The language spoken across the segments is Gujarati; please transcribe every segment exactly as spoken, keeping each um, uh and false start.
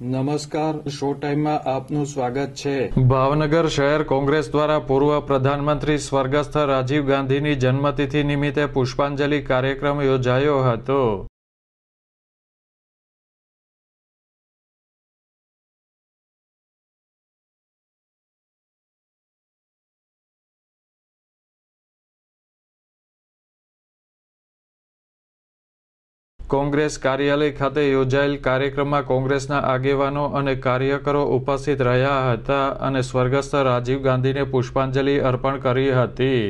નમસ્કાર, શો ટાઈમમાં આપનું સ્વાગત છે। ભાવનગર શહેર કોંગ્રેસ દ્વારા પૂર્વ પ્રધાનમંત્રી સ્વર્ગસ્થ રાજીવ ગાંધીની જન્મતિથિ નિમિત્તે પુષ્પાંજલિ કાર્યક્રમ યોજાયો હતો। કોંગ્રેસ કાર્યાલય ખાતે યોજાયેલ કાર્યક્રમમાં કોંગ્રેસના આગેવાનો અને કાર્યકરો ઉપસ્થિત રહ્યા હતા અને સ્વર્ગસ્થ રાજીવ ગાંધીને પુષ્પાંજલિ અર્પણ કરી હતી।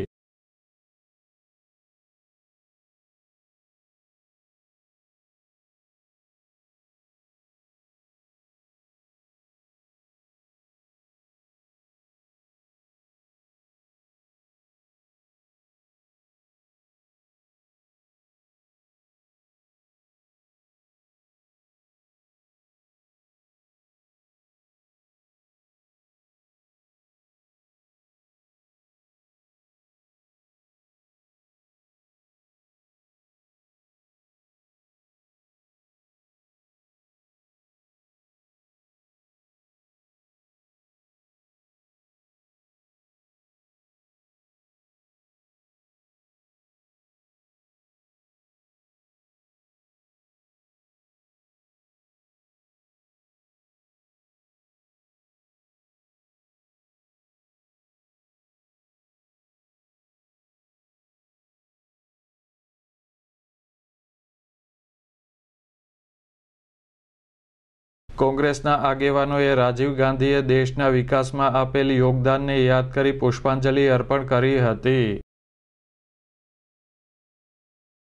કોંગ્રેસના આગેવાનોએ રાજીવ ગાંધીએ દેશના વિકાસમાં આપેલ યોગદાનને યાદ કરી પુષ્પાંજલિ અર્પણ કરી હતી।